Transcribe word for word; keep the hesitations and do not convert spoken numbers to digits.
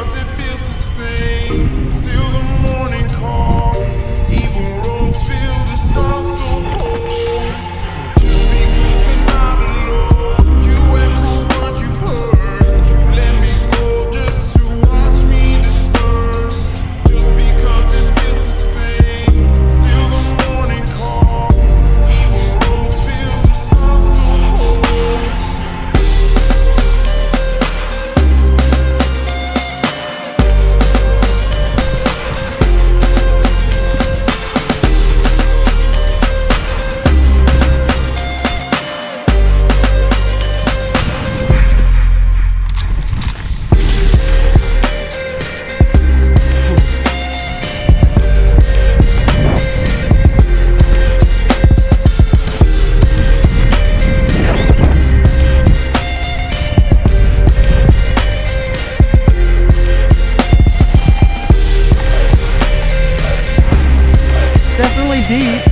because it feels the same till the morning comes. Even ropes feel the sun so cold. Just because we're not alone, you echo what you've heard. You let me go just to watch me discern. Just because it feels the same till the morning comes. Even ropes feel the sun so cold. Definitely deep.